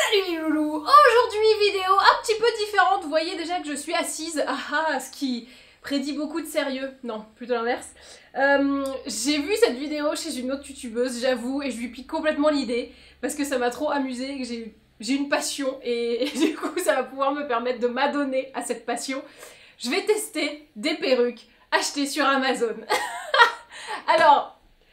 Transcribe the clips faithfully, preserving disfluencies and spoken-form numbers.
Salut les loulous. Aujourd'hui vidéo un petit peu différente, vous voyez déjà que je suis assise, ah ah, ce qui prédit beaucoup de sérieux, non, plutôt l'inverse. Euh, j'ai vu cette vidéo chez une autre youtubeuse, j'avoue, et je lui pique complètement l'idée, parce que ça m'a trop amusée, que j'ai j'ai une passion, et, et du coup ça va pouvoir me permettre de m'adonner à cette passion. Je vais tester des perruques achetées sur Amazon. Alors...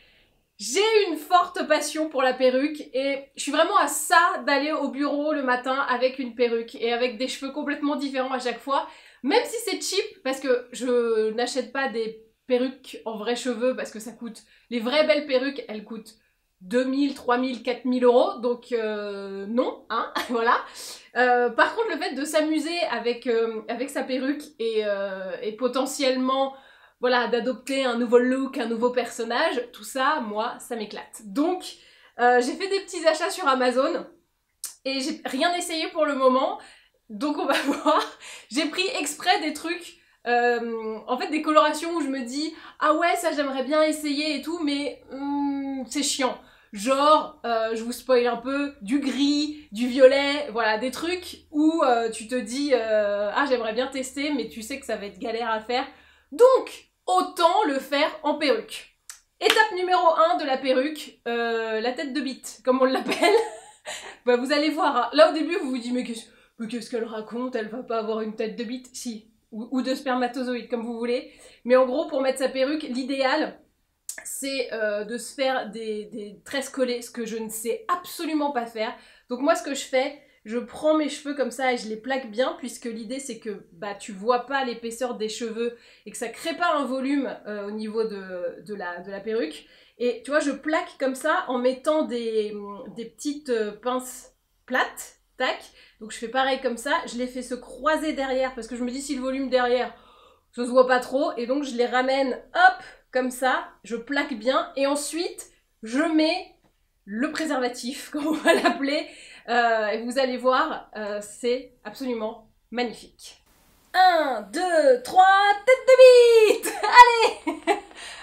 j'ai une forte passion pour la perruque et je suis vraiment à ça d'aller au bureau le matin avec une perruque et avec des cheveux complètement différents à chaque fois. Même si c'est cheap, parce que je n'achète pas des perruques en vrais cheveux parce que ça coûte... les vraies belles perruques, elles coûtent deux mille, trois mille, quatre mille euros, donc euh, non, hein, voilà. Euh, par contre, le fait de s'amuser avec, euh, avec sa perruque et, euh, et potentiellement... voilà, d'adopter un nouveau look, un nouveau personnage, tout ça, moi, ça m'éclate. Donc, euh, j'ai fait des petits achats sur Amazon, et j'ai rien essayé pour le moment, donc on va voir. J'ai pris exprès des trucs, euh, en fait des colorations où je me dis « ah ouais, ça j'aimerais bien essayer et tout, mais hum, c'est chiant ». Genre, euh, je vous spoil un peu, du gris, du violet, voilà, des trucs où euh, tu te dis euh, « ah, j'aimerais bien tester », mais tu sais que ça va être galère à faire. Donc, autant le faire en perruque. Étape numéro un de la perruque, euh, la tête de bite, comme on l'appelle. Bah, vous allez voir, hein. Là au début vous vous dites mais qu'est-ce qu'est-ce qu'elle raconte, elle va pas avoir une tête de bite, si, ou, ou de spermatozoïde comme vous voulez. Mais en gros pour mettre sa perruque, l'idéal c'est euh, de se faire des, des tresses collées, ce que je ne sais absolument pas faire. Donc moi ce que je fais, je prends mes cheveux comme ça et je les plaque bien, puisque l'idée c'est que bah, tu vois pas l'épaisseur des cheveux et que ça crée pas un volume euh, au niveau de, de, la, de la perruque. Et tu vois, je plaque comme ça en mettant des, des petites euh, pinces plates, tac. Donc je fais pareil comme ça, je les fais se croiser derrière, parce que je me dis si le volume derrière, ça se voit pas trop, et donc je les ramène, hop, comme ça, je plaque bien, et ensuite je mets le préservatif, comme on va l'appeler. Euh, et vous allez voir, euh, c'est absolument magnifique. un, deux, trois, tête de bite. Allez.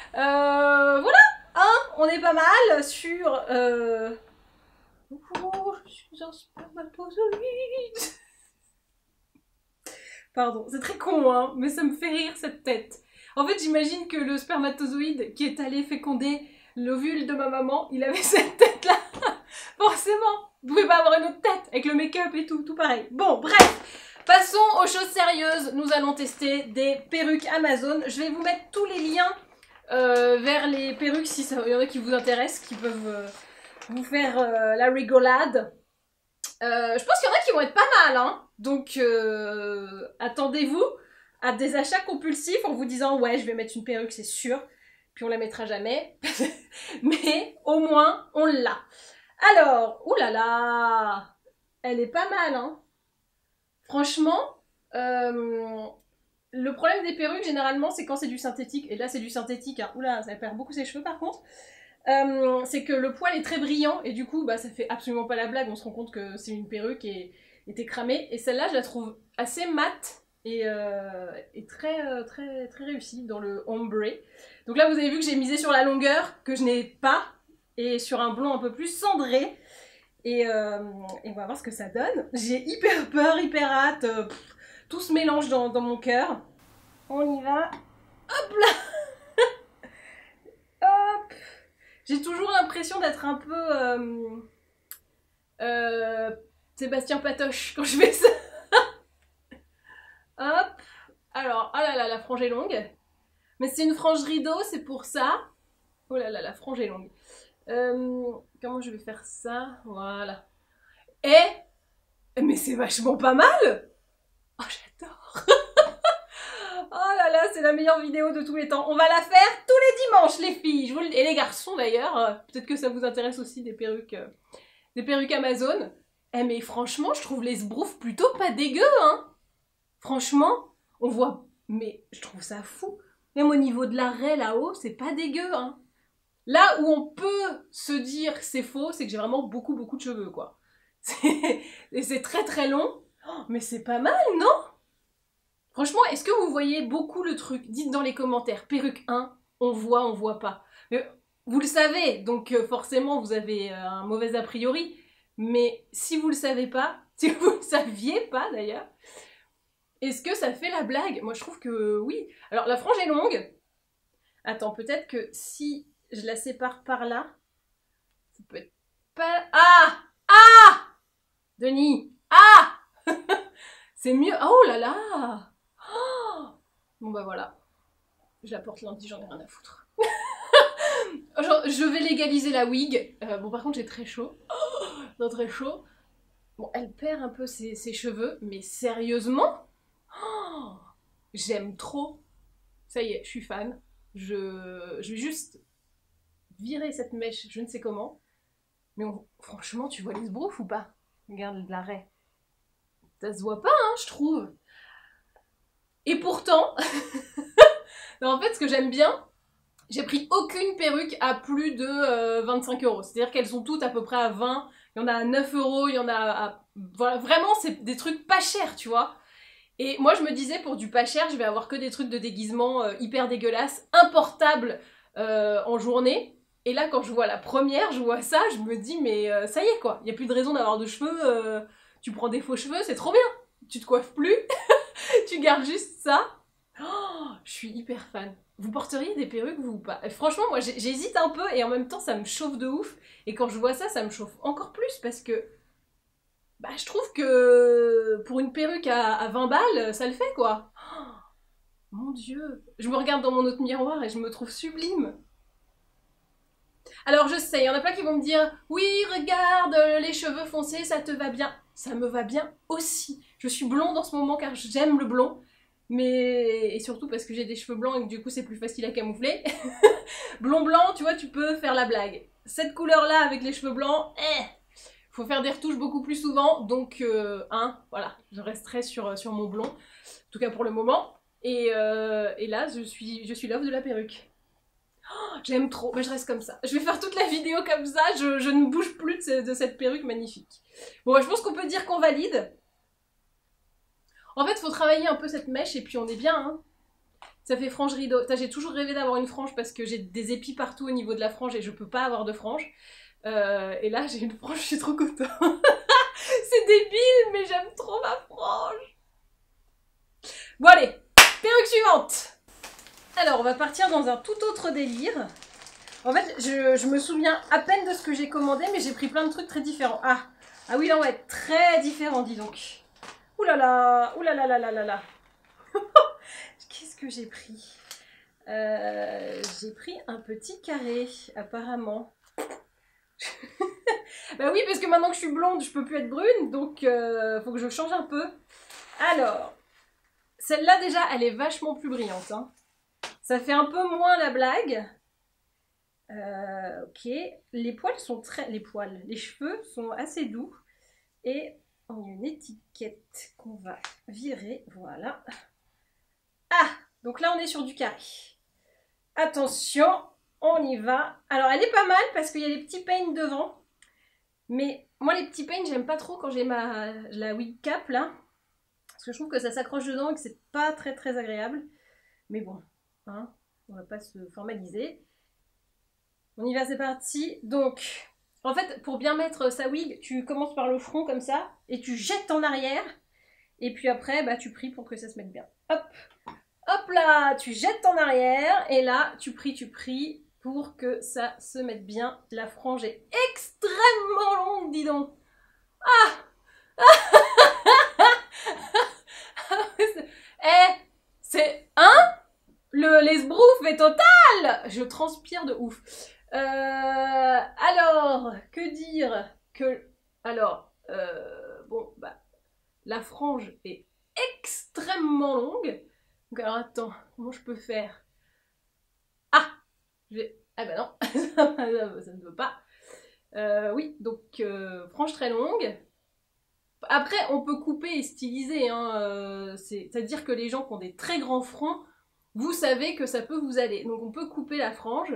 euh, Voilà, hein, on est pas mal sur... Euh... Oh, je suis un spermatozoïde. Pardon, c'est très con, hein, mais ça me fait rire cette tête. En fait, j'imagine que le spermatozoïde qui est allé féconder l'ovule de ma maman, il avait cette tête-là. Forcément. Vous pouvez pas avoir une autre tête, avec le make-up et tout, tout pareil. Bon, bref, passons aux choses sérieuses. Nous allons tester des perruques Amazon. Je vais vous mettre tous les liens euh, vers les perruques, si il y en a qui vous intéressent, qui peuvent euh, vous faire euh, la rigolade. Euh, je pense qu'il y en a qui vont être pas mal, hein. Donc, euh, attendez-vous à des achats compulsifs en vous disant « ouais, je vais mettre une perruque, c'est sûr ». Puis on la mettra jamais. Mais au moins, on l'a. Alors, oulala, elle est pas mal, hein. Franchement, euh, le problème des perruques, généralement, c'est quand c'est du synthétique. Et là, c'est du synthétique, hein. Oula, ça perd beaucoup ses cheveux, par contre. Euh, c'est que le poil est très brillant, et du coup, bah, ça fait absolument pas la blague. On se rend compte que c'est une perruque et, et t'es cramé. Et celle-là, je la trouve assez mate et, euh, et très, euh, très, très réussie dans le ombre. Donc là, vous avez vu que j'ai misé sur la longueur, que je n'ai pas, et sur un blond un peu plus cendré. Et, euh, et on va voir ce que ça donne. J'ai hyper peur, hyper hâte. Euh, pff, tout se mélange dans, dans mon cœur. On y va. Hop là. Hop. J'ai toujours l'impression d'être un peu... Euh, euh, Sébastien Patoche quand je fais ça. Hop. Alors, oh là là, la frange est longue. Mais c'est une frange rideau, c'est pour ça. Oh là là, la frange est longue. Euh, comment je vais faire ça? Voilà. Et... mais c'est vachement pas mal! Oh, j'adore! Oh là là, c'est la meilleure vidéo de tous les temps. On va la faire tous les dimanches, les filles. Je vous le... et les garçons, d'ailleurs. Peut-être que ça vous intéresse aussi, des perruques, euh, des perruques Amazon. Eh, mais franchement, je trouve les sbroufs plutôt pas dégueu, hein. Franchement, on voit... mais je trouve ça fou. Même au niveau de l'arrêt, là-haut, c'est pas dégueu, hein. Là où on peut se dire que c'est faux, c'est que j'ai vraiment beaucoup beaucoup de cheveux, quoi. Et c'est très très long, oh, mais c'est pas mal, non? Franchement, est-ce que vous voyez beaucoup le truc? Dites dans les commentaires, perruque un, on voit, on voit pas. Mais vous le savez, donc forcément vous avez un mauvais a priori, Mais si vous le savez pas, si vous le saviez pas d'ailleurs, est-ce que ça fait la blague? Moi je trouve que oui. Alors la frange est longue. Attends, peut-être que si je la sépare par là, ça peut être pas... Ah! Ah! Denis! Ah! C'est mieux. Oh là là! Oh, bon bah voilà. Je la porte lundi, j'en ai rien à foutre. Genre, je vais légaliser la wig. Euh, bon par contre j'ai très chaud. Oh, non, très chaud. Bon, elle perd un peu ses, ses cheveux, mais sérieusement, oh, j'aime trop. Ça y est, je suis fan. Je, je vais juste virer cette mèche, je ne sais comment. Mais on, franchement, tu vois les sbroufs ou pas? Regarde l'arrêt. Ça se voit pas, hein, je trouve. Et pourtant, non, en fait, ce que j'aime bien, j'ai pris aucune perruque à plus de euh, vingt-cinq euros. C'est-à-dire qu'elles sont toutes à peu près à vingt. Il y en a à neuf euros, il y en a à... Voilà, vraiment, c'est des trucs pas chers, tu vois. Et moi, je me disais, pour du pas cher, je vais avoir que des trucs de déguisement euh, hyper dégueulasses, importables euh, en journée. Et là, quand je vois la première, je vois ça, je me dis, mais euh, ça y est, quoi. Il n'y a plus de raison d'avoir de cheveux. Euh, tu prends des faux cheveux, c'est trop bien. Tu te coiffes plus. Tu gardes juste ça. Oh, je suis hyper fan. Vous porteriez des perruques, vous ou pas? Franchement, moi, j'hésite un peu et en même temps, ça me chauffe de ouf. Et quand je vois ça, ça me chauffe encore plus parce que bah, je trouve que pour une perruque à, à vingt balles, ça le fait, quoi. Oh, mon Dieu. Je me regarde dans mon autre miroir et je me trouve sublime. Alors, je sais, il y en a plein qui vont me dire « Oui, regarde, les cheveux foncés, ça te va bien. » Ça me va bien aussi. Je suis blonde en ce moment car j'aime le blond. Mais... Et surtout parce que j'ai des cheveux blancs et que du coup c'est plus facile à camoufler. Blond blanc, tu vois, tu peux faire la blague. Cette couleur-là avec les cheveux blancs, eh, faut faire des retouches beaucoup plus souvent. Donc, euh, hein, voilà, je resterai sur, sur mon blond. En tout cas pour le moment. Et, euh, et là, je suis, je suis love de la perruque. Oh, j'aime trop, mais je reste comme ça. Je vais faire toute la vidéo comme ça, je, je ne bouge plus de, ce, de cette perruque magnifique. Bon, je pense qu'on peut dire qu'on valide. En fait, il faut travailler un peu cette mèche et puis on est bien, hein. Ça fait frange rideau. J'ai toujours rêvé d'avoir une frange parce que j'ai des épis partout au niveau de la frange et je peux pas avoir de frange. Euh, et là, j'ai une frange, je suis trop contente. C'est débile, mais j'aime trop ma frange. Bon allez, perruque suivante. Alors, on va partir dans un tout autre délire. En fait, je, je me souviens à peine de ce que j'ai commandé, mais j'ai pris plein de trucs très différents. Ah, ah oui, là, on va être très différents, dis donc. Ouh là là, ouh là là là là là là. Qu'est-ce que j'ai pris? euh, J'ai pris un petit carré, apparemment. Bah oui, parce que maintenant que je suis blonde, je peux plus être brune, donc euh, faut que je change un peu. Alors, celle-là déjà, elle est vachement plus brillante, hein. Ça fait un peu moins la blague. Euh, ok, les poils sont très... Les poils, les cheveux sont assez doux. Et on a une étiquette qu'on va virer, voilà. Ah, donc là on est sur du carré. Attention, on y va. Alors elle est pas mal parce qu'il y a des petits peignes devant. Mais moi les petits peignes j'aime pas trop quand j'ai ma la wig cap là. Parce que je trouve que ça s'accroche dedans et que c'est pas très très agréable. Mais bon, hein, on va pas se formaliser. On y va, c'est parti. Donc... En fait, pour bien mettre sa wig, tu commences par le front comme ça, et tu jettes en arrière, et puis après, bah, tu pries pour que ça se mette bien. Hop, hop là, tu jettes en arrière, et là, tu pries, tu pries, pour que ça se mette bien. La frange est extrêmement longue, dis donc. Ah, eh, c'est... Hein? Le l'esbrouf est total. Je transpire de ouf. Euh, alors, que dire que... Alors, euh, bon, bah, la frange est extrêmement longue. Donc, alors, attends, comment je peux faire? Ah, j'ai... Ah bah non, ça ne veut pas. Euh, oui, donc, euh, frange très longue. Après, on peut couper et styliser, hein, euh, c'est-à-dire que les gens qui ont des très grands fronts, vous savez que ça peut vous aller. Donc, on peut couper la frange.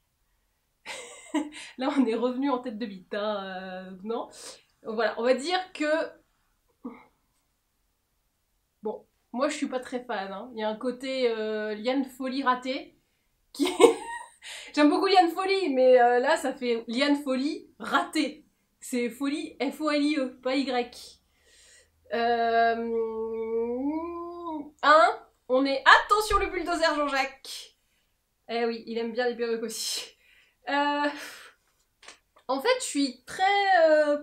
Là, on est revenu en tête de bite, hein, euh, non. Voilà, on va dire que... Bon, moi, je suis pas très fan, hein. Il y a un côté euh, Liane Folie raté, qui... J'aime beaucoup Liane Folie, mais euh, là, ça fait Liane Folie raté. C'est folie, F O L I E, pas Y. Euh... Un, on est... Attention le bulldozer Jean-Jacques. Eh oui, il aime bien les perruques aussi. Euh... En fait, je suis très... Euh...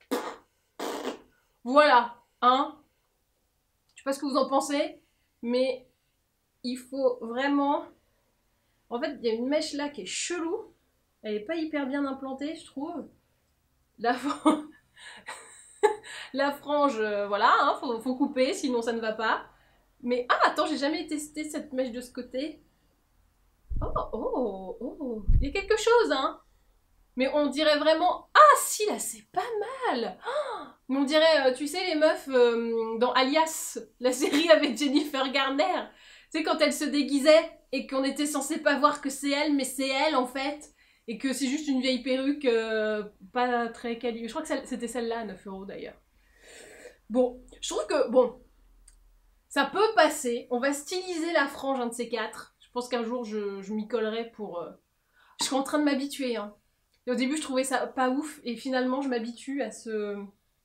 Voilà, hein. Je sais pas ce que vous en pensez, mais il faut vraiment... En fait, il y a une mèche là qui est chelou. Elle est pas hyper bien implantée, je trouve. La frange... La frange, euh, voilà, hein, faut, faut couper, sinon ça ne va pas. Mais, ah, attends, j'ai jamais testé cette mèche de ce côté. Oh, oh, oh, il y a quelque chose, hein. Mais on dirait vraiment... Ah, si, là, c'est pas mal. Oh, mais on dirait, tu sais, les meufs euh, dans Alias, la série avec Jennifer Garner. Tu sais, quand elle se déguisait et qu'on était censé pas voir que c'est elle, mais c'est elle, en fait. Et que c'est juste une vieille perruque euh, pas très quali. Je crois que c'était celle-là, à neuf euros, d'ailleurs. Bon, je trouve que, bon, ça peut passer. On va styliser la frange, un de ces quatre. Je pense qu'un jour, je, je m'y collerai pour... Euh... Je suis en train de m'habituer, hein. Et au début, je trouvais ça pas ouf, et finalement, je m'habitue à ce...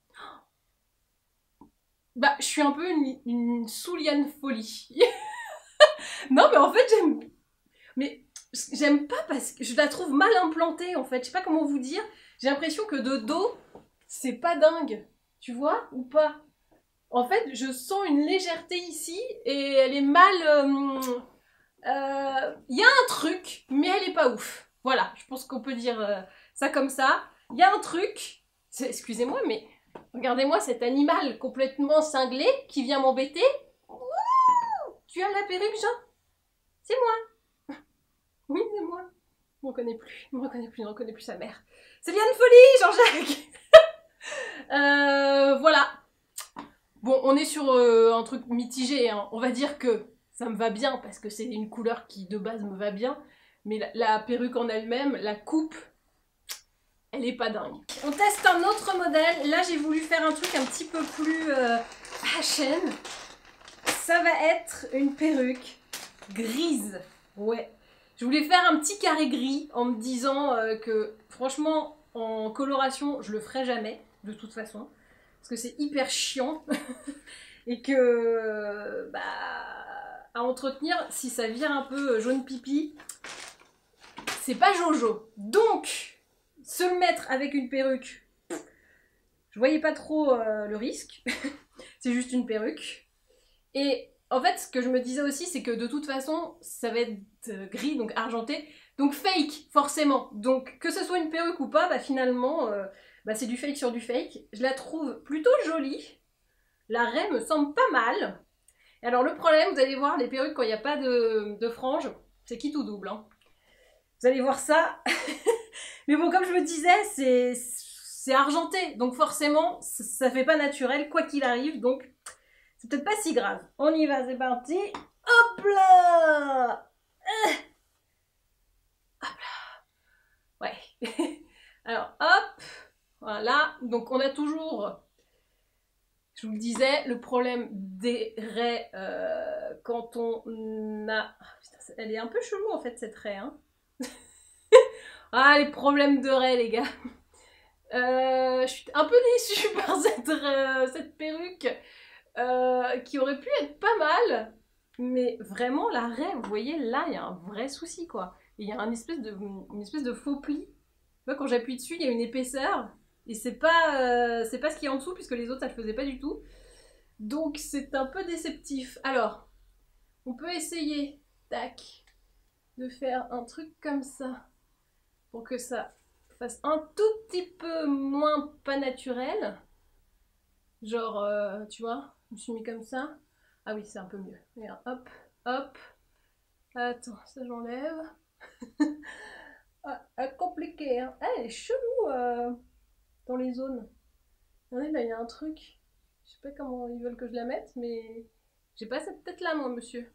Bah, je suis un peu une, une Souliane folie. Non, mais en fait, j'aime... Mais j'aime pas parce que je la trouve mal implantée, en fait. Je sais pas comment vous dire. J'ai l'impression que de dos, c'est pas dingue. Tu vois, ou pas? En fait, je sens une légèreté ici, et elle est mal... Il euh, euh, y a un truc, mais elle est pas ouf. Voilà, je pense qu'on peut dire euh, ça comme ça. Il y a un truc, excusez-moi, mais regardez-moi cet animal complètement cinglé qui vient m'embêter. Tu as la perruque, Jean? C'est moi. Oui, c'est moi. Il me reconnaît plus, il me reconnaît plus, il ne reconnaît plus sa mère. C'est bien une folie, Jean-Jacques. euh, Voilà. Bon, on est sur euh, un truc mitigé, hein. On va dire que ça me va bien parce que c'est une couleur qui de base me va bien. Mais la, la perruque en elle-même, la coupe, elle est pas dingue. On teste un autre modèle. Là, j'ai voulu faire un truc un petit peu plus euh, fashion. Ça va être une perruque grise. Ouais. Je voulais faire un petit carré gris en me disant euh, que franchement, en coloration, je le ferai jamais, de toute façon. Parce que c'est hyper chiant. Et que, bah, à entretenir, si ça vire un peu jaune pipi, c'est pas Jojo. Donc, se le mettre avec une perruque, je voyais pas trop euh, le risque. C'est juste une perruque. Et en fait, ce que je me disais aussi, c'est que de toute façon, ça va être gris, donc argenté. Donc fake, forcément. Donc que ce soit une perruque ou pas, bah finalement, euh, bah, c'est du fake sur du fake. Je la trouve plutôt jolie. La raie me semble pas mal. Et alors le problème, vous allez voir, les perruques, quand il n'y a pas de, de frange, c'est qui tout double, hein. Vous allez voir ça. Mais bon, comme je me disais, c'est c'est argenté. Donc forcément, ça fait pas naturel, quoi qu'il arrive. Donc, c'est peut-être pas si grave. On y va, c'est parti. Hop là euh. Hop là. Ouais. Alors, hop. Voilà. Donc, on a toujours, je vous le disais, le problème des raies euh, quand on a... Putain, elle est un peu chelou, en fait, cette raie, hein. Ah, les problèmes de raie, les gars. Euh, je suis un peu déçue par cette, euh, cette perruque euh, qui aurait pu être pas mal. Mais vraiment, la raie, vous voyez, là, il y a un vrai souci, quoi. Il y a une espèce de, une espèce de faux pli. Tu vois, quand j'appuie dessus, il y a une épaisseur. Et c'est pas, euh, c'est pas ce qu'il y a en dessous, puisque les autres, ça le faisait pas du tout. Donc, c'est un peu déceptif. Alors, on peut essayer, tac, de faire un truc comme ça. Pour que ça fasse un tout petit peu moins pas naturel. Genre, euh, tu vois, je me suis mis comme ça. Ah oui, c'est un peu mieux. Regarde, hop, hop. Attends, ça j'enlève. Ah, ah, compliqué, hein. Ah, elle est chelou euh, dans les zones. Regardez, là, il y a un truc. Je sais pas comment ils veulent que je la mette, mais j'ai pas cette tête-là, moi, monsieur.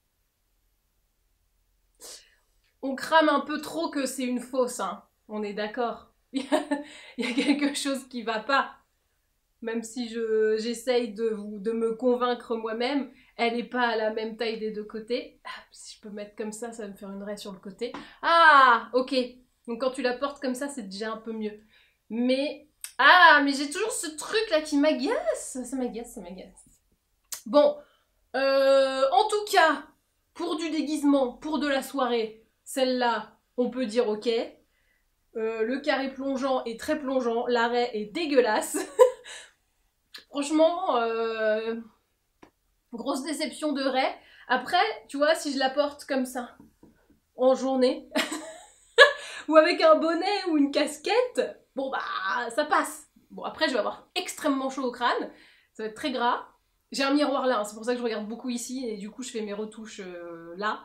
On crame un peu trop que c'est une fausse, hein. On est d'accord. Il y a quelque chose qui va pas. Même si je, j'essaye de, de me convaincre moi-même, elle n'est pas à la même taille des deux côtés. Ah, si je peux mettre comme ça, ça va me faire une raie sur le côté. Ah, ok. Donc quand tu la portes comme ça, c'est déjà un peu mieux. Mais Ah, mais j'ai toujours ce truc là qui m'agace. Ça m'agace, ça m'agace. Bon, euh, en tout cas, pour du déguisement, pour de la soirée, celle-là, on peut dire ok. Euh, le carré plongeant est très plongeant, l'arrêt est dégueulasse. Franchement, euh, grosse déception de raie. Après, tu vois, si je la porte comme ça, en journée, ou avec un bonnet ou une casquette, bon bah, ça passe. Bon, après, je vais avoir extrêmement chaud au crâne, ça va être très gras. J'ai un miroir là, hein, c'est pour ça que je regarde beaucoup ici, et du coup, je fais mes retouches euh, là.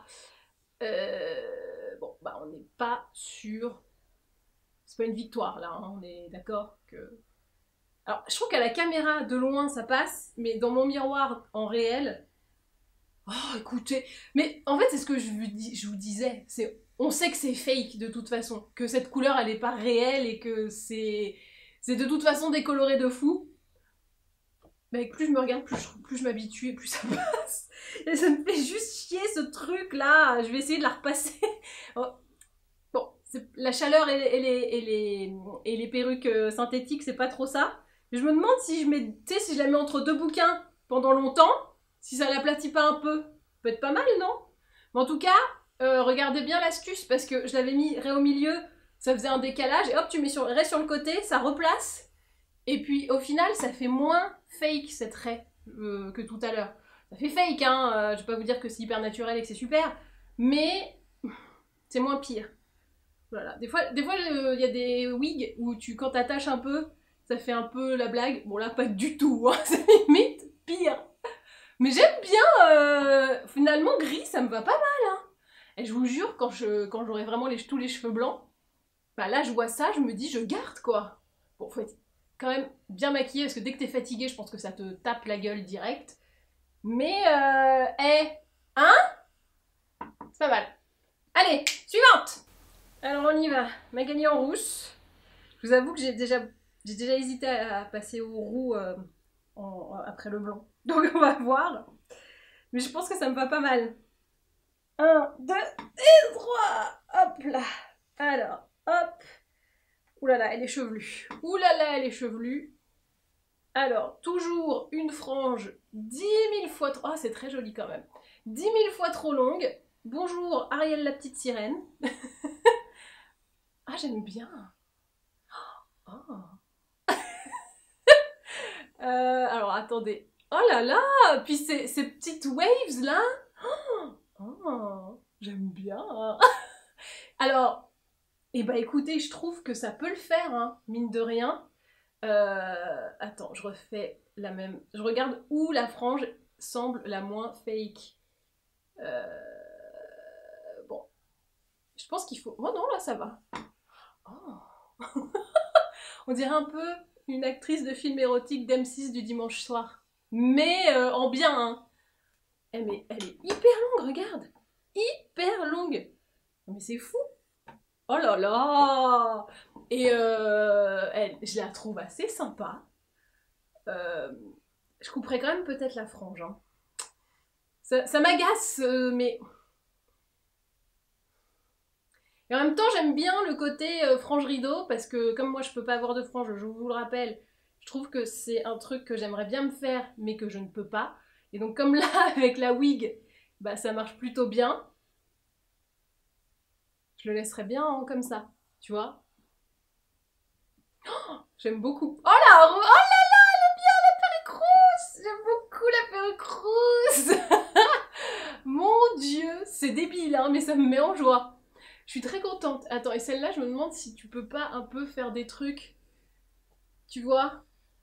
Euh, bon, bah, on n'est pas sûr. C'est pas une victoire là, hein, on est d'accord que... Alors, je trouve qu'à la caméra, de loin, ça passe, mais dans mon miroir, en réel... Oh, écoutez... Mais en fait, c'est ce que je vous, dis, je vous disais, c'est... On sait que c'est fake, de toute façon, que cette couleur, elle est pas réelle, et que c'est... C'est de toute façon décoloré de fou. Mais plus je me regarde, plus je, plus je m'habitue, et plus ça passe. Et ça me fait juste chier, ce truc-là. Je vais essayer de la repasser. Oh. Bon, la chaleur et les, et, les, et, les, et les perruques synthétiques, c'est pas trop ça. Mais je me demande si je, mets, si je la mets entre deux bouquins pendant longtemps, si ça l'aplatit pas un peu. Ça peut être pas mal, non? Mais en tout cas, euh, regardez bien l'astuce, parce que je l'avais mis ré au milieu, ça faisait un décalage, et hop, tu mets sur, ré sur le côté, ça replace. Et puis au final, ça fait moins fake cette raie euh, que tout à l'heure. Ça fait fake, hein, euh, je vais pas vous dire que c'est hyper naturel et que c'est super, mais c'est moins pire. Voilà. Des fois, des fois, il euh, y a des wigs où tu, quand t'attaches un peu, ça fait un peu la blague. Bon là, pas du tout, hein. C'est limite pire. Mais j'aime bien, euh, finalement, gris, ça me va pas mal, hein. Et je vous jure, quand je, quand j'aurai vraiment les, tous les cheveux blancs, bah là, je vois ça, je me dis, je garde, quoi. Bon, faut être quand même bien maquillé, parce que dès que t'es fatigué, je pense que ça te tape la gueule direct. Mais, euh, eh, hein? C'est pas mal. Allez, suivante! Alors on y va, Magali en rousse. Je vous avoue que j'ai déjà, j'ai déjà hésité à passer au roux euh, en, après le blanc. Donc on va voir. Mais je pense que ça me va pas mal. Un, deux et trois. Hop là. Alors, hop. Ouh là là, elle est chevelue. Ouh là là, elle est chevelue. Alors, toujours une frange dix mille fois trop... Ah, c'est très joli quand même. dix mille fois trop longue. Bonjour, Ariel la petite sirène. Ah, j'aime bien. Oh. euh, alors, attendez. Oh là là. Puis ces, ces petites waves là. Oh, j'aime bien. Alors, eh ben, écoutez, je trouve que ça peut le faire, hein, mine de rien. Euh, attends, je refais la même... Je regarde où la frange semble la moins fake. Euh, bon. Je pense qu'il faut... Oh non, là, ça va. Oh. On dirait un peu une actrice de film érotique d'M six du dimanche soir. Mais euh, en bien, hein. Eh, mais elle est hyper longue, regarde. Hyper longue. Mais c'est fou. Oh là là. Et euh, elle, je la trouve assez sympa. Euh, je couperais quand même peut-être la frange. Hein. Ça, ça m'agace, euh, mais... Et en même temps, j'aime bien le côté euh, frange rideau, parce que comme moi je peux pas avoir de frange, je vous le rappelle, je trouve que c'est un truc que j'aimerais bien me faire, mais que je ne peux pas. Et donc comme là, avec la wig, bah ça marche plutôt bien. Je le laisserais bien hein, comme ça, tu vois. Oh, j'aime beaucoup. Oh là, oh là là, elle est bien la perruque rousse. J'aime beaucoup la perruque rousse. Mon Dieu, c'est débile, hein, mais ça me met en joie. Je suis très contente. Attends, et celle-là, je me demande si tu peux pas un peu faire des trucs, tu vois,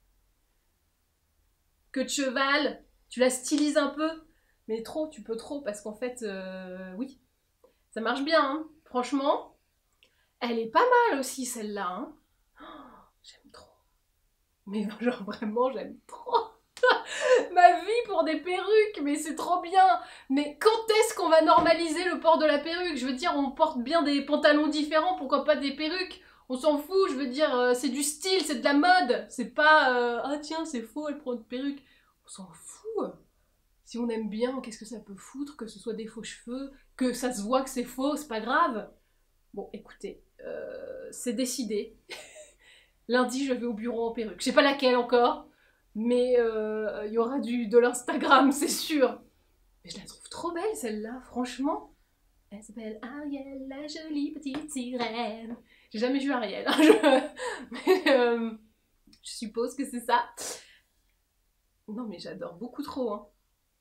que de cheval, tu la stylises un peu, mais trop, tu peux trop, parce qu'en fait, euh, oui, ça marche bien, hein. Franchement, elle est pas mal aussi, celle-là, hein. Oh, j'aime trop. Mais genre, vraiment, j'aime trop. Ma vie pour des perruques, mais c'est trop bien. Mais quand est-ce qu'on va normaliser le port de la perruque? Je veux dire, on porte bien des pantalons différents, pourquoi pas des perruques? On s'en fout, je veux dire, euh, c'est du style, c'est de la mode. C'est pas, euh, ah tiens, c'est faux, elle prend une perruque. On s'en fout. Si on aime bien, qu'est-ce que ça peut foutre? Que ce soit des faux cheveux, que ça se voit que c'est faux, c'est pas grave. Bon, écoutez, euh, c'est décidé. lundi, je vais au bureau en perruque. Je sais pas laquelle encore, mais il euh, y aura du, de l'Instagram, c'est sûr. Mais je la trouve trop belle, celle-là, franchement. Elle s'appelle Ariel, la jolie petite sirène. J'ai jamais vu Ariel, hein, je... mais euh, je suppose que c'est ça. Non, mais j'adore beaucoup trop, hein.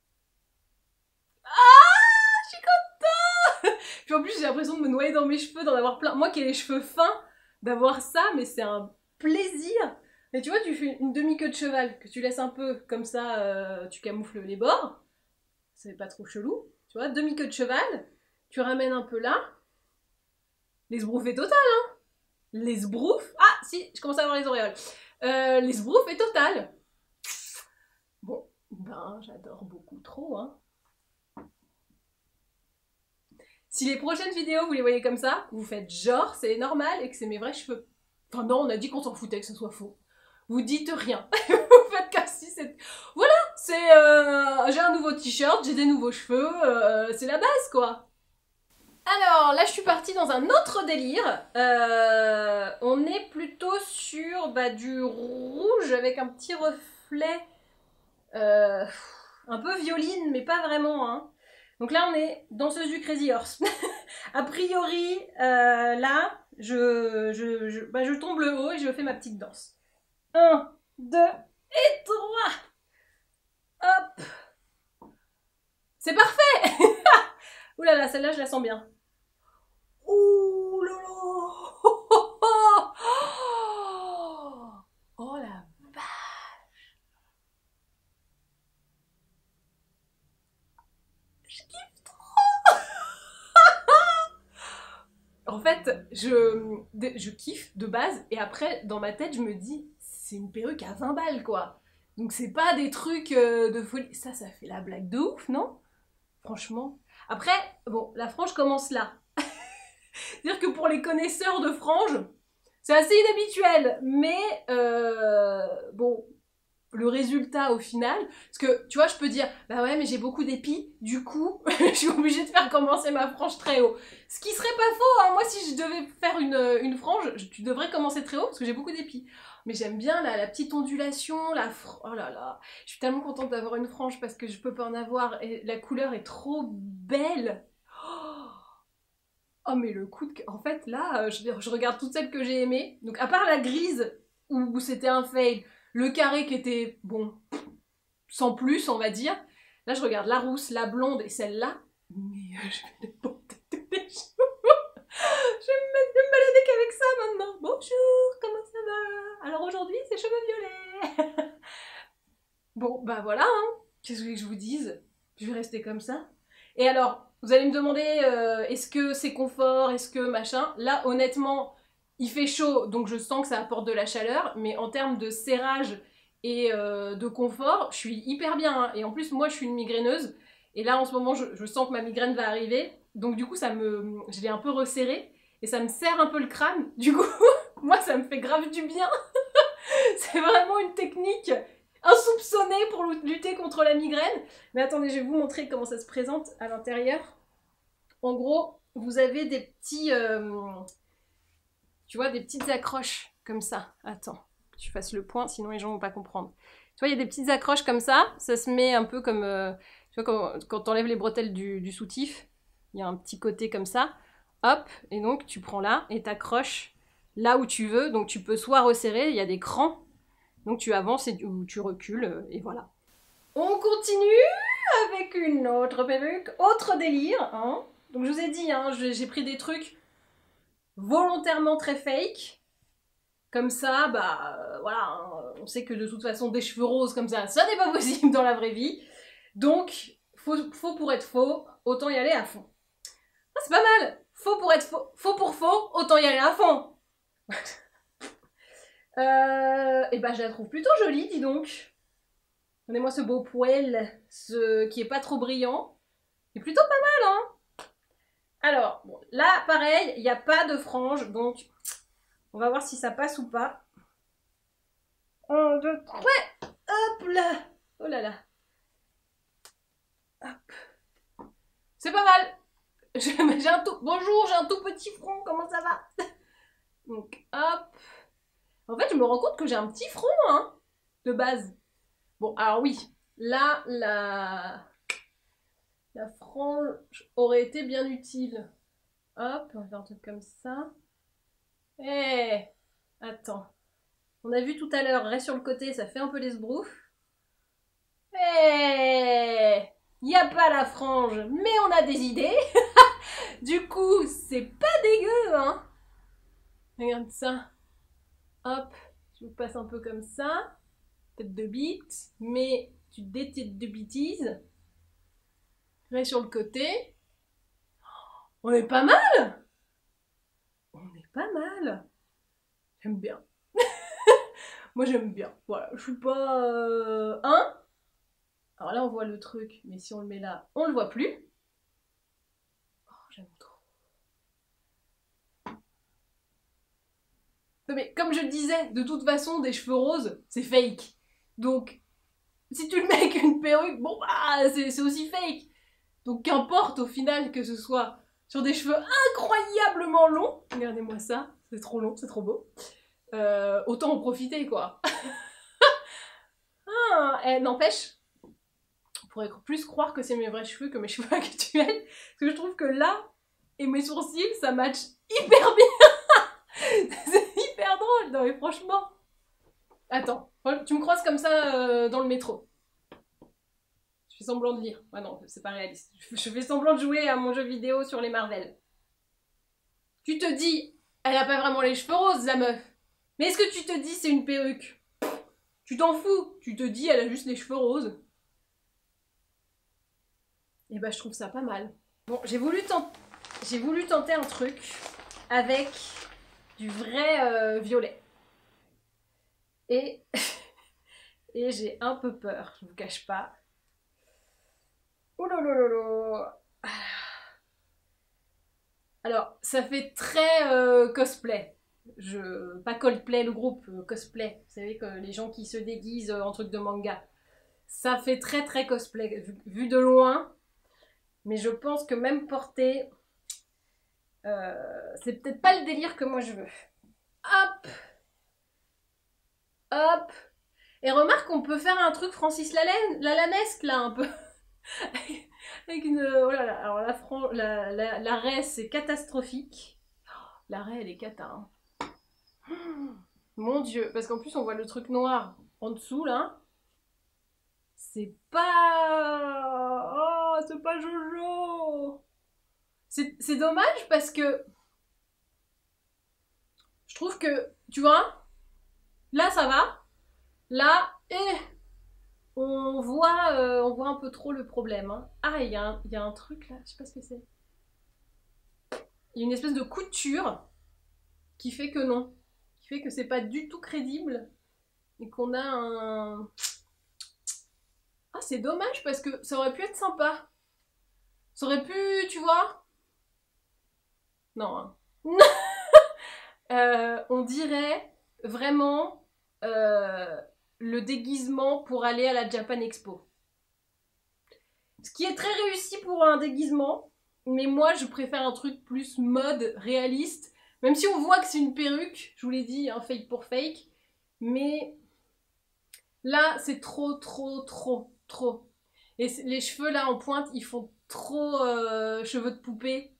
Ah, je suis contente. Puis en plus, j'ai l'impression de me noyer dans mes cheveux, d'en avoir plein. Moi qui ai les cheveux fins, d'avoir ça, mais c'est un plaisir. Mais tu vois, tu fais une demi-queue de cheval, que tu laisses un peu, comme ça, euh, tu camoufles les bords. C'est pas trop chelou. Tu vois, demi-queue de cheval, tu ramènes un peu là. Les sbroufs est total, hein. Les sbroufs. Ah, si, je commence à avoir les auréoles. Euh, les sbroufs est total. Bon, ben, j'adore beaucoup trop, hein. Si les prochaines vidéos, vous les voyez comme ça, vous faites genre, c'est normal et que c'est mes vrais cheveux. Enfin non, on a dit qu'on s'en foutait, que ce soit faux. Vous dites rien. Vous faites comme si c'est... Voilà, c'est... Euh, j'ai un nouveau t-shirt, j'ai des nouveaux cheveux, euh, c'est la base, quoi. Alors, là, je suis partie dans un autre délire. Euh, on est plutôt sur bah, du rouge avec un petit reflet euh, un peu violine, mais pas vraiment, hein. Donc là, on est danseuse du Crazy Horse. A priori, euh, là, je, je, je, bah, je tombe le haut et je fais ma petite danse. Un, deux et trois. Hop. C'est parfait. Ouh là là, celle-là, je la sens bien. Ouh là là. Oh, oh, oh. Oh la vache. Je kiffe trop. En fait, je, je kiffe de base, et après, dans ma tête, je me dis, c'est une perruque à vingt balles, quoi. Donc c'est pas des trucs euh, de folie. Ça, ça fait la blague de ouf, non? Franchement. Après, bon, la frange commence là. C'est-à-dire que pour les connaisseurs de franges, c'est assez inhabituel, mais euh, bon, le résultat au final, parce que tu vois, je peux dire, bah ouais, mais j'ai beaucoup d'épis, du coup, je suis obligée de faire commencer ma frange très haut. Ce qui serait pas faux, hein. Moi, si je devais faire une, une frange, je, tu devrais commencer très haut, parce que j'ai beaucoup d'épis. Mais j'aime bien la, la petite ondulation, la fr... Oh là là, je suis tellement contente d'avoir une frange parce que je peux pas en avoir, et la couleur est trop belle. Oh mais le coup de... En fait là, je, je regarde toutes celles que j'ai aimées. Donc à part la grise, où, où c'était un fail, le carré qui était, bon, sans plus on va dire. Là je regarde la rousse, la blonde et celle-là. Mais euh, je vais les porter tous les jours. Je vais me, mettre, me balader qu'avec ça maintenant. Bonjour, comment ça va? Alors aujourd'hui c'est cheveux violets. Bon bah voilà, hein. Qu'est-ce que je vous dise? Je vais rester comme ça. Et alors, vous allez me demander, euh, est-ce que c'est confort, est-ce que machin? Là, honnêtement, il fait chaud, donc je sens que ça apporte de la chaleur, mais en termes de serrage et euh, de confort, je suis hyper bien, hein. Et en plus, moi, je suis une migraineuse, et là, en ce moment, je, je sens que ma migraine va arriver, donc du coup, ça me, je l'ai un peu resserré, et ça me serre un peu le crâne. Du coup, moi, ça me fait grave du bien. C'est vraiment une technique insoupçonnée pour lutter contre la migraine. Mais attendez, je vais vous montrer comment ça se présente à l'intérieur. En gros, vous avez des petits... Euh, tu vois, des petites accroches comme ça. Attends, que tu fasses le point, sinon les gens vont pas comprendre. Tu vois, il y a des petites accroches comme ça. Ça se met un peu comme... Euh, tu vois, quand, quand t'enlèves les bretelles du, du soutif, il y a un petit côté comme ça. Hop, et donc tu prends là et t'accroches là où tu veux. Donc tu peux soit resserrer, il y a des crans. Donc tu avances et ou tu recules, et voilà. On continue avec une autre perruque, autre délire, hein. Donc je vous ai dit, hein, j'ai pris des trucs volontairement très fake. Comme ça, bah euh, voilà, hein, on sait que de toute façon des cheveux roses comme ça, ça n'est pas possible dans la vraie vie. Donc, faux, faux pour être faux, autant y aller à fond. Ah, c'est pas mal. Faux pour être faux, faux pour faux, autant y aller à fond. Euh, et bah je la trouve plutôt jolie, dis donc. Donnez-moi ce beau poil, ce qui est pas trop brillant. C'est plutôt pas mal, hein. Alors, bon, là, pareil, il n'y a pas de frange, donc on va voir si ça passe ou pas. Un, deux, trois, hop là. Oh là là. Hop. C'est pas mal. J'ai un tout... Bonjour, j'ai un tout petit front, comment ça va? Donc, hop. En fait, je me rends compte que j'ai un petit front, hein, de base. Bon, alors oui, là, la, la frange aurait été bien utile. Hop, on va faire un truc comme ça. Eh, hey, attends. On a vu tout à l'heure, reste sur le côté, ça fait un peu les sbroufs. Eh, hey, y a pas la frange, mais on a des idées. Du coup, c'est pas dégueu, hein. Regarde ça. Hop, je vous passe un peu comme ça. Tête de bite, mais tu détêtes de bêtises. Reste sur le côté. On est pas mal. On est pas mal. J'aime bien. Moi j'aime bien. Voilà, je suis pas... Euh... Hein? Alors là on voit le truc, mais si on le met là, on le voit plus. Oh, j'aime trop. Mais comme je le disais, de toute façon, des cheveux roses, c'est fake. Donc, si tu le mets avec une perruque, bon bah, c'est aussi fake. Donc qu'importe au final que ce soit sur des cheveux incroyablement longs. Regardez-moi ça, c'est trop long, c'est trop beau. Euh, autant en profiter quoi. Ah, eh, n'empêche, on pourrait plus croire que c'est mes vrais cheveux que mes cheveux actuels. Parce que je trouve que là, et mes sourcils, ça match hyper bien. C'est hyper drôle, non mais franchement. Attends, tu me croises comme ça euh, dans le métro. Je fais semblant de lire. Ah non, c'est pas réaliste. Je fais semblant de jouer à mon jeu vidéo sur les Marvel. Tu te dis, elle a pas vraiment les cheveux roses, la meuf. Mais est-ce que tu te dis c'est une perruque? Tu t'en fous. Tu te dis, elle a juste les cheveux roses. Et bah, je trouve ça pas mal. Bon, j'ai voulu, tent... j'ai voulu tenter un truc avec du vrai euh, violet. Et, et j'ai un peu peur, je vous cache pas. Oh là là là là. Alors, ça fait très euh, cosplay. Je... Pas Coldplay, le groupe, euh, cosplay. Vous savez que les gens qui se déguisent en truc de manga. Ça fait très très cosplay, vu, vu de loin. Mais je pense que même porté, euh, c'est peut-être pas le délire que moi je veux. Hop. Hop. Et remarque qu'on peut faire un truc Francis Lalanne, Lalanesque là un peu. Avec une... Oh là là, alors la, fran... la, la, la raie c'est catastrophique. La raie elle est cata. Hein. Mon dieu, parce qu'en plus on voit le truc noir en dessous là. C'est pas... Oh, c'est pas Jojo. C'est dommage parce que... Je trouve que, tu vois, là ça va. Là, eh, on voit, euh, on voit un peu trop le problème. Hein. Ah, il y, y a un truc là, je sais pas ce que c'est. Il y a une espèce de couture qui fait que non. Qui fait que c'est pas du tout crédible. Et qu'on a un... Ah, c'est dommage parce que ça aurait pu être sympa. Ça aurait pu, tu vois... Non. Hein. euh, on dirait vraiment... Euh, le déguisement pour aller à la Japan Expo. Ce qui est très réussi pour un déguisement, mais moi je préfère un truc plus mode, réaliste, même si on voit que c'est une perruque, je vous l'ai dit, hein, fake pour fake, mais là c'est trop trop trop trop. Et les cheveux là en pointe, ils font trop euh, cheveux de poupée.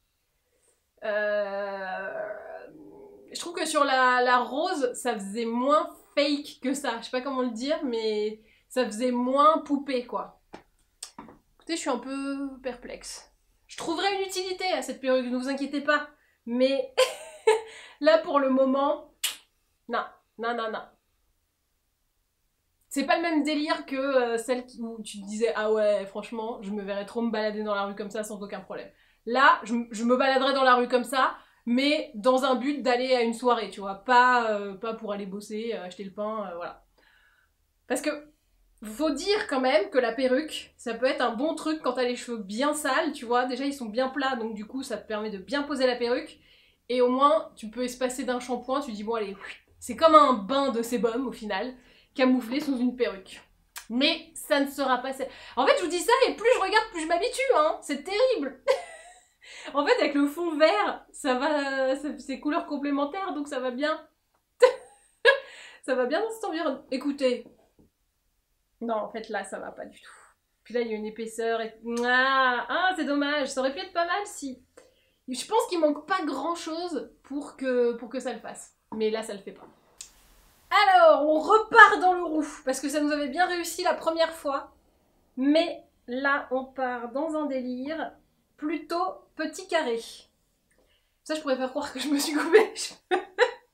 Euh... Je trouve que sur la, la rose, ça faisait moins fake que ça. Je sais pas comment le dire, mais ça faisait moins poupée, quoi. Écoutez, je suis un peu perplexe. Je trouverai une utilité à cette perruque, ne vous inquiétez pas. Mais là, pour le moment, non, non, non, non. C'est pas le même délire que euh, celle où tu te disais « Ah ouais, franchement, je me verrais trop me balader dans la rue comme ça sans aucun problème. » Là, je, je me baladerais dans la rue comme ça, mais dans un but d'aller à une soirée, tu vois, pas, euh, pas pour aller bosser, euh, acheter le pain, euh, voilà. Parce que, faut dire quand même que la perruque, ça peut être un bon truc quand t'as les cheveux bien sales, tu vois, déjà ils sont bien plats, donc du coup ça te permet de bien poser la perruque, et au moins tu peux espacer d'un shampoing, tu dis bon allez, c'est comme un bain de sébum au final, camouflé sous une perruque. Mais ça ne sera pas... En fait je vous dis ça, et plus je regarde, plus je m'habitue, hein, c'est terrible. En fait, avec le fond vert, ça va, c'est couleurs complémentaires, donc ça va bien. Ça va bien dans cet environnement. Écoutez. Non, en fait, là, ça va pas du tout. Puis là, il y a une épaisseur et... Ah, ah c'est dommage. Ça aurait pu être pas mal si... Je pense qu'il manque pas grand-chose pour que, pour que ça le fasse. Mais là, ça le fait pas. Alors, on repart dans le roux. Parce que ça nous avait bien réussi la première fois. Mais là, on part dans un délire plutôt petit carré. Ça, je pourrais faire croire que je me suis coupée les cheveux.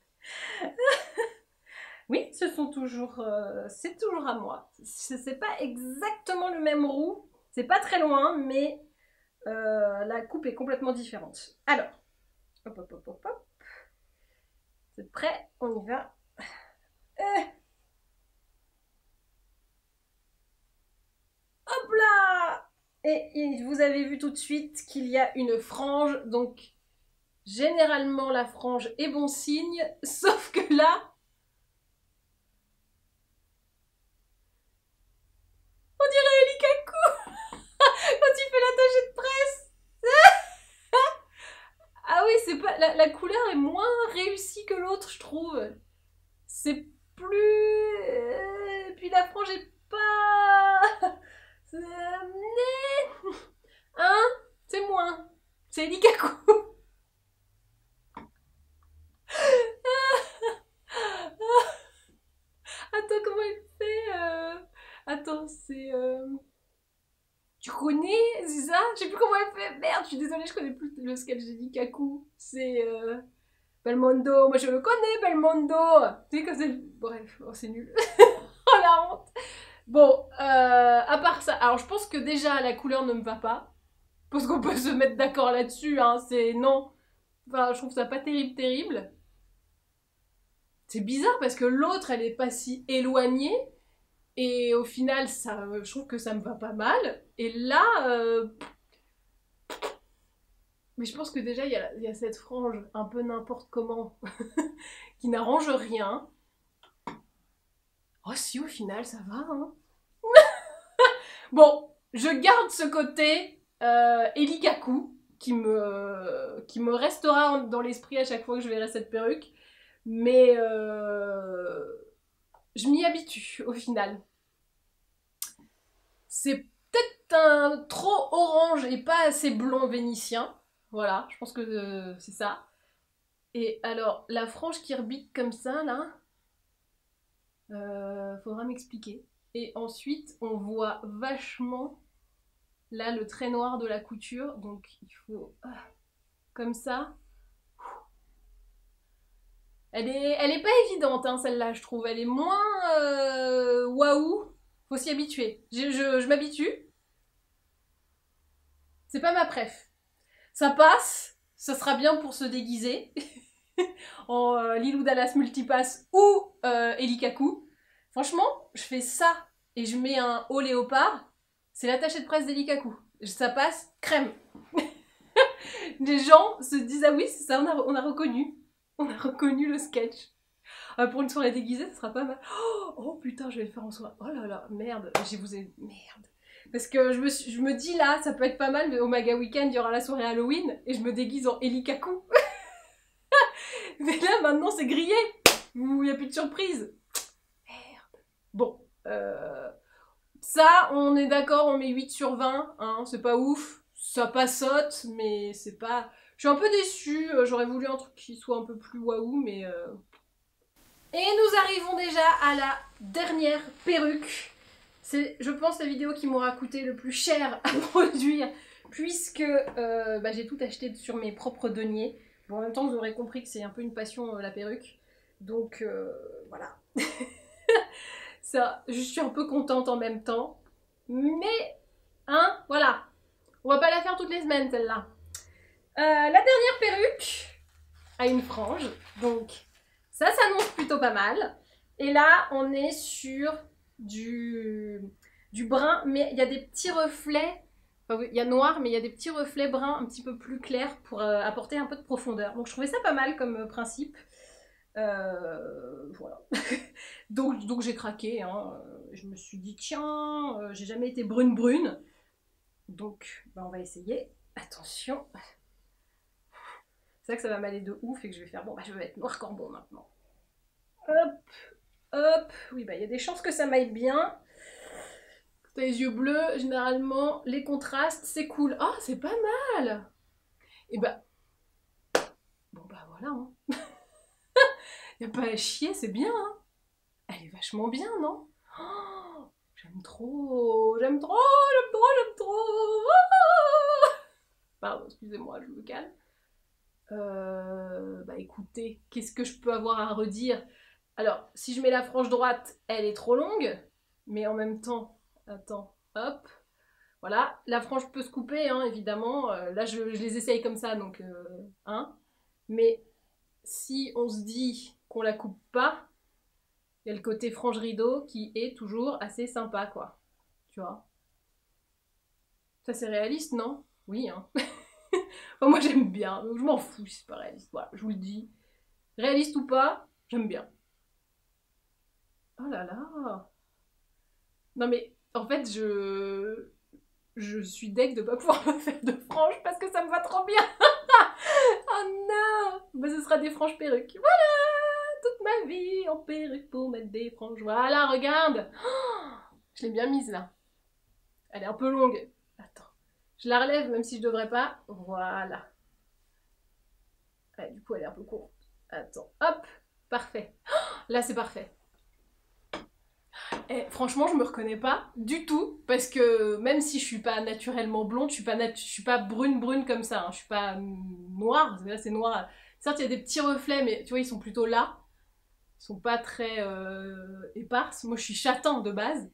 Oui, ce sont toujours, euh, c'est toujours à moi. C'est pas exactement le même roux, c'est pas très loin, mais euh, la coupe est complètement différente. Alors, hop hop hop hop hop. Vous êtes prêts? On y va. Euh. Hop là! Et, et vous avez vu tout de suite qu'il y a une frange, donc généralement la frange est bon signe, sauf que là, on dirait Eli Kaku quand il fait l'attaché de presse. Ah oui, c'est pas la, la couleur est moins réussie que l'autre, je trouve. C'est plus... Euh, puis la frange est pas... Mais... Hein? C'est moins. C'est Eli Kaku. Attends, comment il fait euh... Attends, c'est... Euh... Tu connais, c'est ça? Je sais plus comment elle fait. Merde, je suis désolée, je connais plus le sketch d'Eli Kaku. C'est... Euh... Belmondo. Moi, je le connais, Belmondo. Tu sais, comme c'est... Bref, oh, c'est nul. Oh, la honte. Bon, euh, à part ça... Alors, je pense que déjà, la couleur ne me va pas. Parce qu'on peut se mettre d'accord là-dessus, hein. C'est... Non. Enfin, je trouve ça pas terrible, terrible. C'est bizarre parce que l'autre, elle est pas si éloignée. Et au final, ça, je trouve que ça me va pas mal. Et là... Euh... Mais je pense que déjà, il y a, y a cette frange un peu n'importe comment qui n'arrange rien. Oh si, au final, ça va, hein. Bon, je garde ce côté euh, Eli Kaku qui me, qui me restera dans l'esprit à chaque fois que je verrai cette perruque. Mais euh, je m'y habitue au final. C'est peut-être un trop orange et pas assez blond vénitien. Voilà, je pense que euh, c'est ça. Et alors, la frange qui rebique comme ça, là, euh, faudra m'expliquer. Et ensuite, on voit vachement, là, le trait noir de la couture. Donc, il faut, ah, comme ça. Elle est, elle est pas évidente, hein, celle-là, je trouve. Elle est moins euh, waouh. Faut s'y habituer. Je, je, je m'habitue. C'est pas ma préf. Ça passe. Ça sera bien pour se déguiser. en euh, Lilou Dallas Multipass ou euh, Eli Kaku. Franchement, je fais ça et je mets un haut léopard. C'est l'attaché de presse d'Eli Kaku. Ça passe crème. Les gens se disent ah oui, c'est ça, on a, on a reconnu. On a reconnu le sketch. Euh, pour une soirée déguisée, ça sera pas mal. Oh, oh putain, je vais le faire en soirée. Oh là là, merde, je vous ai... Merde. Parce que je me, suis, je me dis là, ça peut être pas mal, mais au Maga Weekend, il y aura la soirée Halloween, et je me déguise en Eli Kaku. Mais là, maintenant, c'est grillé. Il n'y a plus de surprise. Merde. Bon, euh, ça, on est d'accord, on met huit sur vingt. Hein, c'est pas ouf. Ça passote, mais c'est pas... Je suis un peu déçue. J'aurais voulu un truc qui soit un peu plus waouh, mais... Euh... Et nous arrivons déjà à la dernière perruque. C'est, je pense, la vidéo qui m'aura coûté le plus cher à produire, puisque euh, bah, j'ai tout acheté sur mes propres deniers. Bon, en même temps, vous aurez compris que c'est un peu une passion, euh, la perruque. Donc, euh, voilà. Ça, je suis un peu contente en même temps. Mais, hein, voilà. On va pas la faire toutes les semaines, celle-là. Euh, la dernière perruque a une frange. Donc, ça s'annonce plutôt pas mal. Et là, on est sur du, du brun, mais il y a des petits reflets. Enfin, oui, il y a noir, mais il y a des petits reflets bruns un petit peu plus clairs pour euh, apporter un peu de profondeur. Donc je trouvais ça pas mal comme euh, principe. Euh, voilà. donc donc j'ai craqué. Hein. Je me suis dit, tiens, euh, j'ai jamais été brune-brune. Donc bah, on va essayer. Attention. C'est vrai que ça va m'aller de ouf et que je vais faire, bon, bah, je vais être noir corbeau maintenant. Hop. Hop, oui, bah il y a des chances que ça m'aille bien. T'as les yeux bleus, généralement, les contrastes, c'est cool. Ah, oh, c'est pas mal. Et bah, bon bah voilà, hein. Y a pas à chier, c'est bien, hein. Elle est vachement bien, non? Oh, j'aime trop, j'aime trop, j'aime trop, j'aime trop. Ah, pardon, excusez-moi, je me calme. Euh, bah écoutez, qu'est-ce que je peux avoir à redire? Alors, si je mets la frange droite, elle est trop longue, mais en même temps, attends, hop, voilà, la frange peut se couper, hein, évidemment. Euh, là, je, je les essaye comme ça, donc, euh, hein. Mais si on se dit qu'on la coupe pas, il y a le côté frange rideau qui est toujours assez sympa, quoi. Tu vois? Ça, c'est réaliste, non? Oui, hein. Enfin, moi, j'aime bien. Je m'en fous si c'est pas réaliste. Voilà, je vous le dis. Réaliste ou pas, j'aime bien. Oh là là. Non, mais en fait, je... Je suis deg de pas pouvoir me faire de franges parce que ça me va trop bien. Oh non. Bah, ce sera des franges perruques. Voilà. Toute ma vie en perruque pour mettre des franges. Voilà, regarde. Oh, je l'ai bien mise, là. Elle est un peu longue. Attends. Je la relève, même si je devrais pas. Voilà. Ouais, du coup, elle est un peu courte. Attends. Hop. Parfait. Oh, là, c'est parfait. Et franchement, je me reconnais pas du tout, parce que même si je suis pas naturellement blonde, je suis pas, nat je suis pas brune brune comme ça, hein. Je suis pas noire, là c'est noir. Certes, il y a des petits reflets, mais tu vois, ils sont plutôt là. Ils sont pas très euh, éparses. Moi, je suis châtain de base.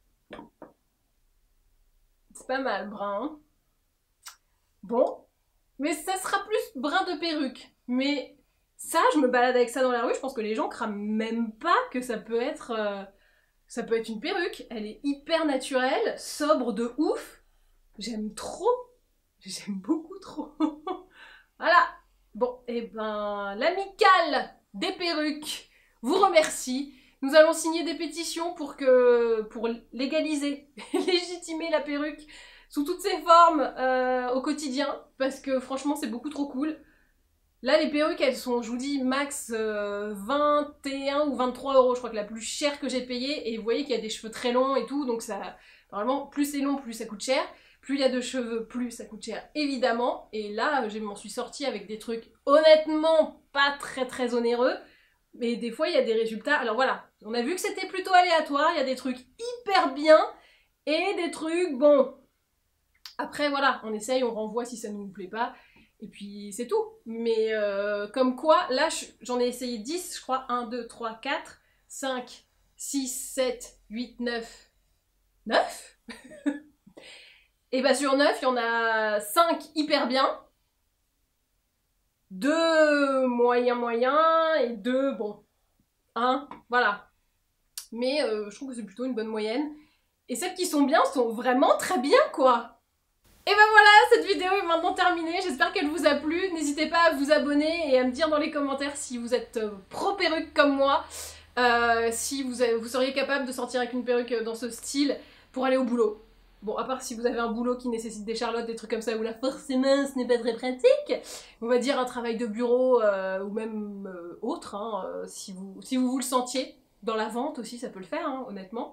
C'est pas mal, brun. Hein. Bon, mais ça sera plus brun de perruque. Mais ça, je me balade avec ça dans la rue, je pense que les gens crament même pas que ça peut être... Euh, Ça peut être une perruque, elle est hyper naturelle, sobre de ouf. J'aime trop. J'aime beaucoup trop. Voilà. Bon, et ben, l'amicale des perruques vous remercie. Nous allons signer des pétitions pour que, pour légaliser, légitimer la perruque sous toutes ses formes euh, au quotidien, parce que franchement, c'est beaucoup trop cool. Là, les perruques, elles sont, je vous dis, max euh, vingt et un ou vingt-trois euros. Je crois que la plus chère que j'ai payée. Et vous voyez qu'il y a des cheveux très longs et tout. Donc ça, normalement, plus c'est long, plus ça coûte cher. Plus il y a de cheveux, plus ça coûte cher, évidemment. Et là, je m'en suis sortie avec des trucs, honnêtement, pas très très onéreux. Mais des fois, il y a des résultats. Alors voilà, on a vu que c'était plutôt aléatoire. Il y a des trucs hyper bien. Et des trucs, bon... Après, voilà, on essaye, on renvoie si ça ne nous plaît pas. Et puis c'est tout. Mais euh, comme quoi, là j'en ai essayé dix, je crois. un, deux, trois, quatre, cinq, six, sept, huit, neuf. neuf. Et bah sur neuf, il y en a cinq hyper bien. deux moyen moyen et deux bon. un, voilà. Mais euh, je trouve que c'est plutôt une bonne moyenne. Et celles qui sont bien sont vraiment très bien, quoi. Et ben voilà, cette vidéo est maintenant terminée, j'espère qu'elle vous a plu. N'hésitez pas à vous abonner et à me dire dans les commentaires si vous êtes euh, pro perruque comme moi, euh, si vous, avez, vous seriez capable de sortir avec une perruque dans ce style pour aller au boulot. Bon, à part si vous avez un boulot qui nécessite des charlottes, des trucs comme ça, où là forcément ce n'est pas très pratique. On va dire un travail de bureau euh, ou même euh, autre, hein, euh, si, vous, si vous vous le sentiez. Dans la vente aussi, ça peut le faire, hein, honnêtement.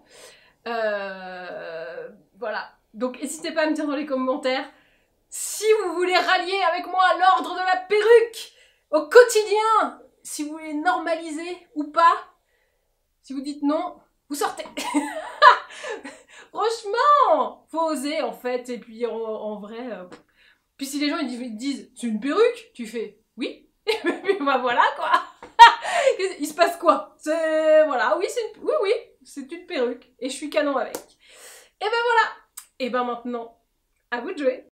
Euh, voilà. Donc n'hésitez pas à me dire dans les commentaires si vous voulez rallier avec moi à l'ordre de la perruque au quotidien, si vous voulez normaliser ou pas. Si vous dites non, vous sortez. Franchement, faut oser en fait. Et puis en, en vrai, euh... puis si les gens ils disent c'est une perruque, tu fais oui. Et puis bah voilà quoi. Il se passe quoi? C'est voilà, oui c'est une... oui oui, c'est une perruque et je suis canon avec. Et ben voilà. Et ben maintenant, à vous de jouer.